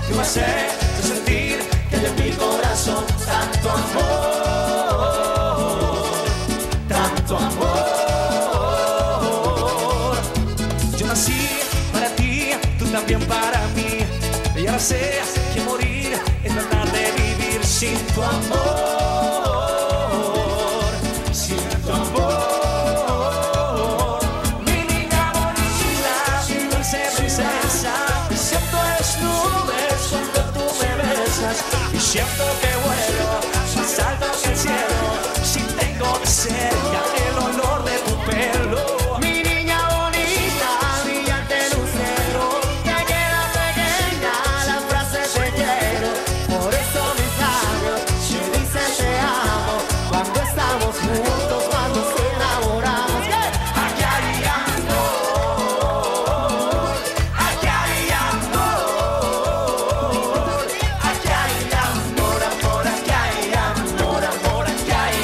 que me hace sentir que hay en mi corazón tanto amor, tanto amor. Yo nací para ti, tú también para mí, y ahora sé que morir es tratar de vivir sin tu amor, sin tu amor. Mi niña bonita, dulce princesa, me siento en las nubes cuando tú me besas, y siento que vuelo más alto que el cielo si tengo de cerca el olor de tu pelo. Mi niña bonita, brillante lucero, te queda pequeña la frase te quiero, por eso mis labios me dicen te amo cuando estamos juntos, cuando nos enamoramos. Aquí hay amor, aquí hay amor, aquí hay amor, amor, aquí hay amor, amor, aquí hay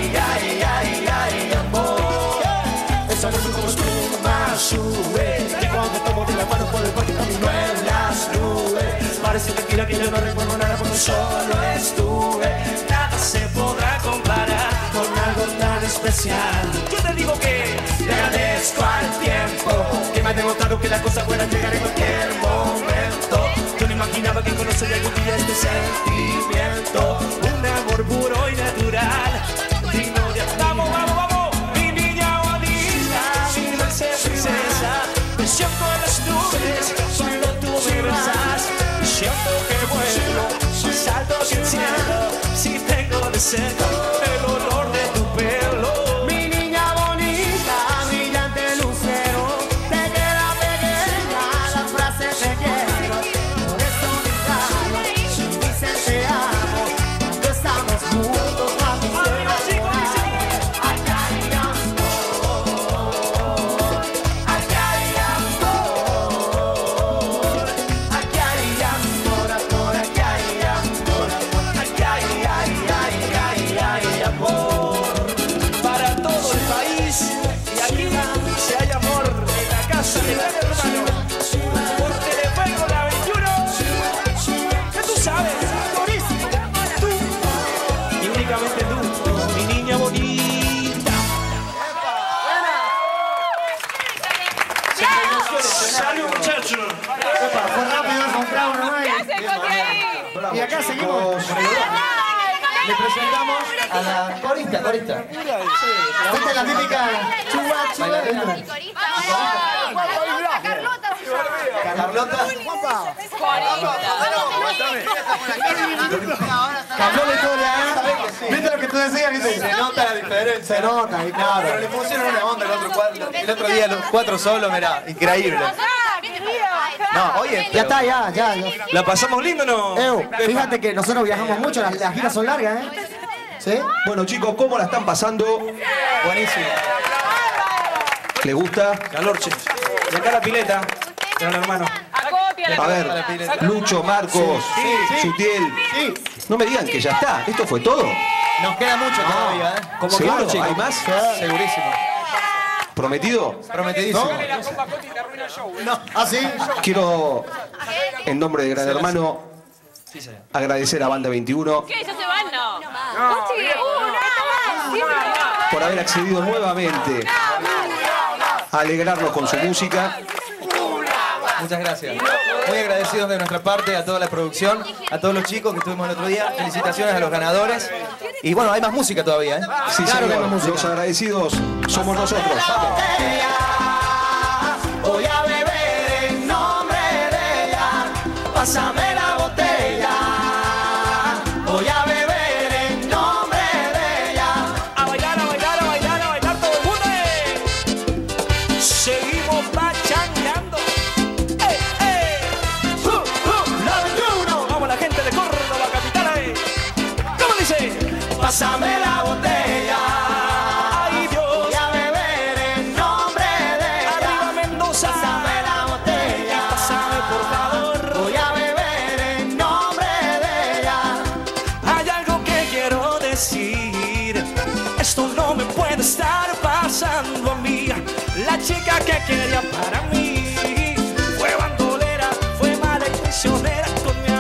amor. Esa noche como espuma sube, que cuando tomo de la mano por el parque camino en las nubes. Parece mentira que yo no recuerdo nada cuando solo estuve. Nada se podrá comparar con algo tan especial. Yo te digo que le agradezco al tiempo que me ha demostrado que las cosas puedan llegar en cualquier momento. Yo no imaginaba que conocería algún día este sentimiento, un amor puro y natural, digno de vamos, vamos, vamos. Mi niña bonita, mi dulce princesa, me siento en las nubes cuando tú me besas, y siento que vuelo más alto que el cielo si tengo de cerca el olor de tu pelo. Mi niña bonita, brillante lucero, te queda pequeña la frase te quiero, por eso mis labios me dicen te amo cuando estamos juntos, cuando nos enamoramos. Aquí hay amor, aquí hay amor, aquí hay amor, amor, aquí hay amor, amor, aquí hay amor para todo el país, y aquí si hay amor en la casa de Gran Hermano por Telefuego la 21, que tú sabes, tú y únicamente tú, mi niña bonita. ¡Salud, muchachos! Fue rápido, compramos uno más. Y acá seguimos. Le presentamos a la corista. Esta es la típica bailarina. Carlota. Cambió la historia, ¿eh? ¿Viste lo que tú decías? Se nota la diferencia. Se nota, y claro. Pero le pusieron una onda el otro día, los cuatro solos, mirá, increíble. No, oye, Ya está, ya. ¿La pasamos lindo o no? Fíjate que nosotros viajamos mucho, las giras son largas, ¿eh? ¿Sí? Bueno, chicos, ¿cómo la están pasando? buenísimo. ¿Les gusta? Calor, che. Y acá la pileta, Gran Hermano. A ver, Lucho, Marcos, Sutiel. No me digan que ya está. ¿Esto fue todo? Nos queda mucho todavía, ¿eh? Como que ¿Seguro? noche, ¿Hay más? Segurísimo. ¿Prometido? Prometidísimo. No. ¿Ah, sí? Quiero, en nombre de Gran Hermano, agradecer a Banda 21 ¿Qué? ¿Ya se van? No. por haber accedido nuevamente a alegrarnos con su música. Muchas gracias. Muy agradecidos de nuestra parte a toda la producción, a todos los chicos que estuvimos el otro día. Felicitaciones a los ganadores. Y bueno, hay más música todavía, ¿eh? Sí, Claro que hay más señor. música. Los agradecidos somos nosotros. Vamos. Voy a beber en nombre de ella, pásame la botella. Voy a beber en nombre de ella. A bailar, a bailar, a bailar, a bailar todo el mundo. Seguimos pachangueando. La 21. Vamos la gente de Córdoba, capital. ¿Cómo dice? Pásame la botella. Ay, Dios. Voy a beber en nombre de ella. Arriba Mendoza. Pásame la botella. Pásame, por favor. Voy a beber en nombre de ella. Hay algo que quiero decir. Esto no me puede estar pasando a mí. La chica que quería para mí fue bandolera, fue mala y traicionera con mi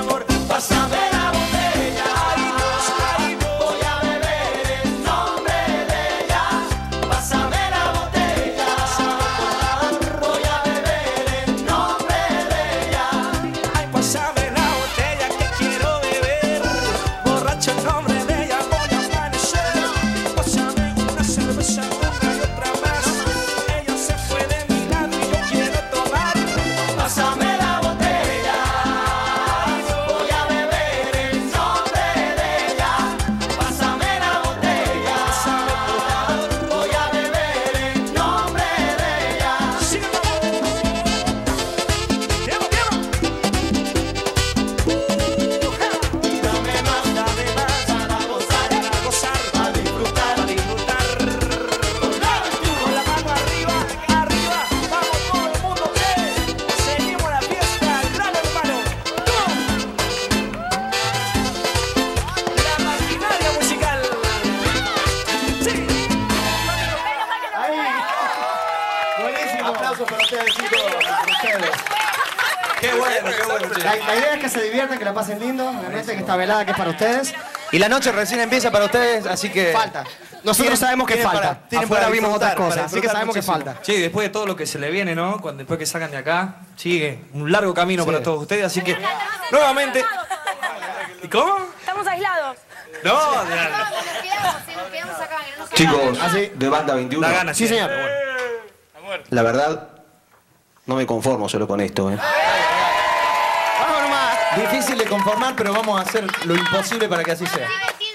Qué bueno, qué bueno. La idea es que se diviertan, que la pasen lindo. Realmente que esta velada que es para ustedes. Y la noche recién empieza para ustedes, así que... Falta. Nosotros sabemos que falta. Afuera para vimos otras disfrutar, cosas, así que sabemos que falta. Sí, después de todo lo que se le viene, ¿no? Después que sacan de acá, sigue un largo camino para todos ustedes, así que nuevamente... ¿Y cómo? Estamos aislados. No, Nos quedamos acá. Chicos, de Banda 21. la gana, Sí, señor. La verdad, no me conformo solo con esto, Vamos nomás. Difícil de conformar, pero vamos a hacer lo imposible para que así sea.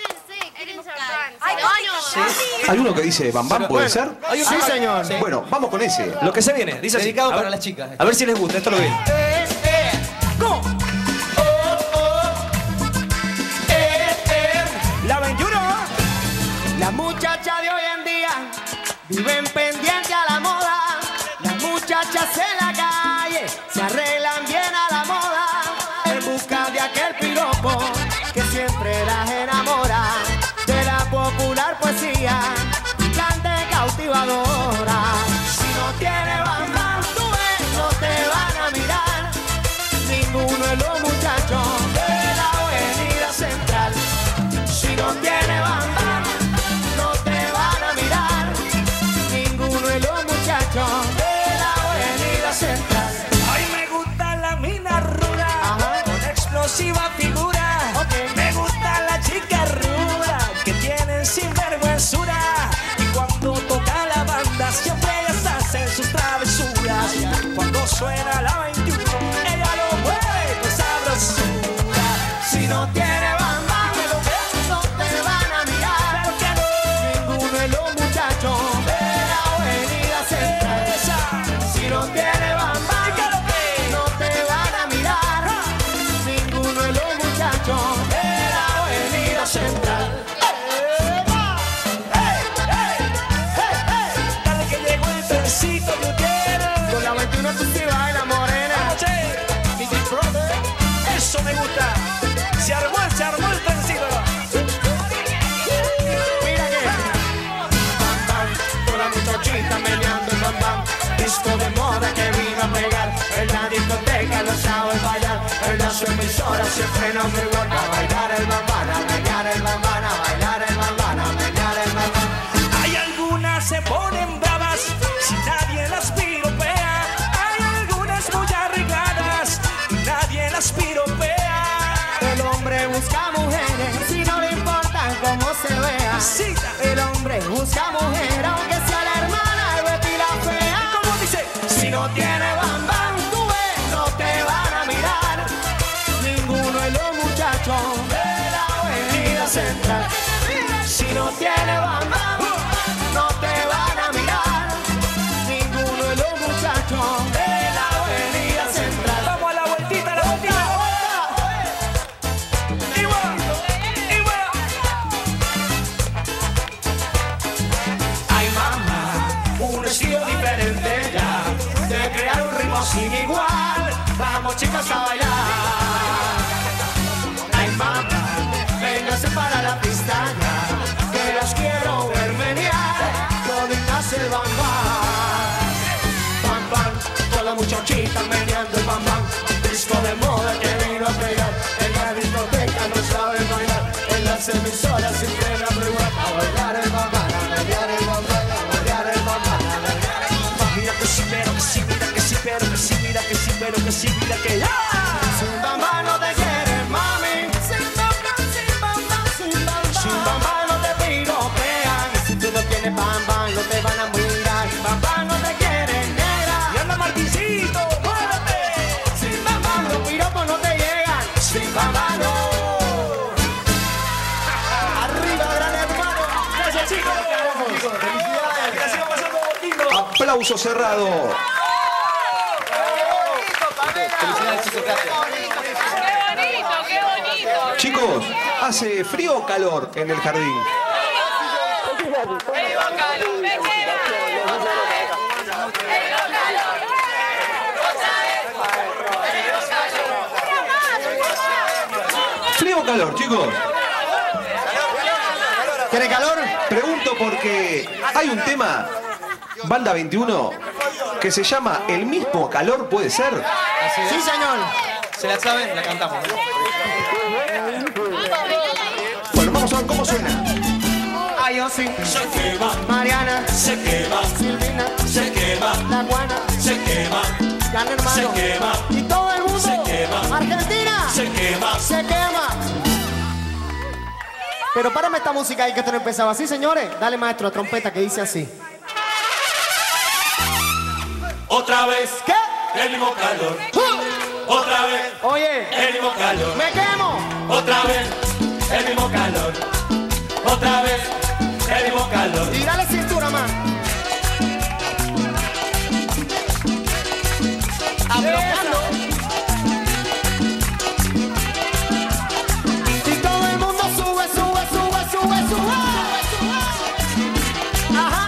¿Hay uno que dice Bam Bam, puede ser? Sí, señor. Bueno, vamos con ese. Lo que se viene, dice así. Dedicado A ver- para las chicas. A ver si les gusta, esto lo viene. ¿Cómo? La 21. Las muchachas de hoy en día viven pendientes a la moda. Las muchachas en la calle se arreglan bien a la moda en busca de aquel piropo que siempre las enamora. De la popular poesía, cante cautivadora. Si no tiene Bam Bam, tú ves, no te van a mirar ninguno de los muchachos de la avenida central. Si no tiene Bam Bam, no te van a mirar ninguno de los muchachos de la avenida central. Ay, me gusta la mina ruda, con explosiva figura. Me gusta la chica ruda, que tienen sinvergüenzura. Y cuando toca la banda, siempre ellas hacen sus travesuras. Cuando suena la 21, ella lo mueve con sabrosura. Si no tiene Bam Bam, no te van a mirar ninguno de los muchachos de la avenida central. Si no tiene Bam Bam, no te van a mirar ninguno de los muchachos de la avenida central. Dale que llegó el trencito, yo quiero. Con la 21 tú sí bailas morena. Eso me gusta. Se armó el trencito. Mira que Bam Bam, toda la muchachita meneando el Bam Bam. Disco de moda que vino a pegar. En la discoteca no sabe bailar. En las emisoras siempre no me gusta. A bailar el Bam Bam, a bailar el Bam Bam, a bailar el Bam Bam, a bailar el Bam Bam. Hay algunas se ponen bravas si nadie las piropea. Hay algunas muy arregladas y nadie las piropea. El hombre busca mujeres si no le importa cómo se vea. Sí. El hombre busca mujer aunque sea la hermana de Betty la fea. ¿Cómo dice? Si no tiene Bam Bam, tú ves, no te van a mirar ninguno de los muchachos de la avenida central. Si no tiene Bam Bam, no te van a mirar ninguno de los muchachos de la avenida central. Vamos a la vueltita, la vueltita. Igual, igual. Ay mamá, un estilo diferente ya, de crear un ritmo sin igual. Vamos chicas a bailar. Ay mamá, véngase para la pista ya, que las quiero ver menear. Donde nace el Bam Bam. Bam Bam, toda la muchachita meneando el Bam Bam. Disco de moda que vino a pegar. En la discoteca no saben bailar. En las emisoras siempre la prueba. A bailar el Bam Bam, a bailar el Bam Bam, a bailar el Bam Bam, a bailar el Bam Bam. Mira que sí, pero que sí, mira que sí, pero que sí, mira que sí, pero que sí, mira que ya. Sin Bam Bam no te quieres, mami. Sin Bam Bam, sin Bam Bam, sin Bam Bam. Sin Bam Bam no te piropean. Si tú no tienes Bam Bam, no te van a mirar. Bam Bam no te quiere, negra. Y anda Martincito, muévete. Sin Bam Bam los piropos no te llegan. Sin Bam Bam no. Arriba, gran hermano. Gracias, chicos. Felicidades. Que la sigan pasando lindo. Aplauso cerrado. Felicidades, chicos, gracias. Qué bonito. Chicos, ¿hace frío o calor en el jardín? ¿Frío o calor, chicos? ¿Tiene calor? Pregunto porque hay un tema, Banda 21, que se llama El mismo calor, ¿puede ser? Así es. Sí, señor. ¿Se la saben? La cantamos. Bueno, vamos a ver cómo suena. Ay, yo sí. Se quema, Mariana, se quema, Silvina, se quema, La Guana, se quema, Gran Hermano. se quema, Y todo el mundo. se quema, Argentina. se quema. Se quema. Pero párame esta música ahí que esto no empezaba así, señores. Dale, maestro, trompeta que dice así. Otra vez, ¿Qué? el mismo calor. Otra vez, Oye, el mismo calor. me quemo. Otra vez, el mismo calor. Otra vez, el mismo calor. Y dale cintura más. Aflojando. Y todo el mundo sube, sube, sube, sube, sube. Ajá.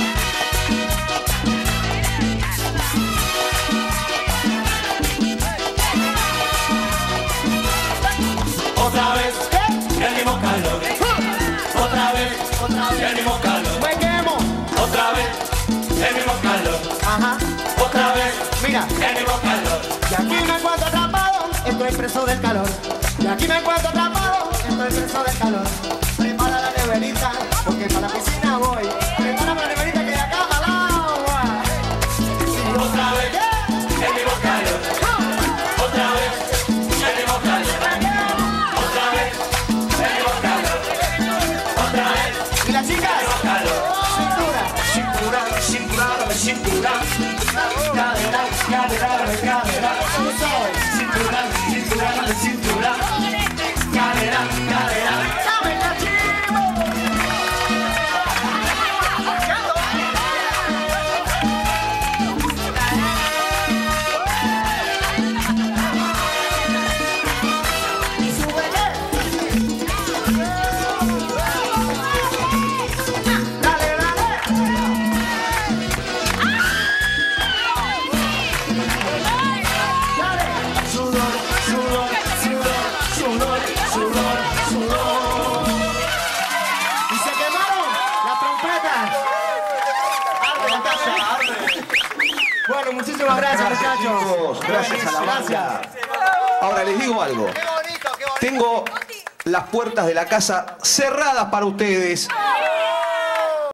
Otra vez, el mismo calor. Otra vez, el mismo calor. Me quemo. Otra vez, el mismo calor. Ajá. Otra vez, Mira. el mismo calor. Y aquí me encuentro atrapado, estoy preso del calor. Y aquí me encuentro atrapado, estoy preso del calor. Prepara la neverita, porque para la piscina voy. Prepara la neverita que de acá al agua. Otra vez, el mismo calor. Otra vez, el mismo calor. Otra vez, el mismo calor. Otra vez, Y las chicas, calor. cintura. Cintura, cintura, dame cintura. Cadera, cadera, dame cadera. Cintura, cintura, dame cintura. Cadera, cadera. ¡Dame la chivo! Y súbele. Dale, dale. Dale. Sudor, sudor, sudor, sudor, sudor, sudor. Y se quemaron las trompetas. Arde la casa, arde. Bueno, muchísimas gracias, muchachos. Chicos, gracias a la banda. Gracias. Ahora les digo algo. Qué bonito, qué bonito. Tengo las puertas de la casa cerradas para ustedes.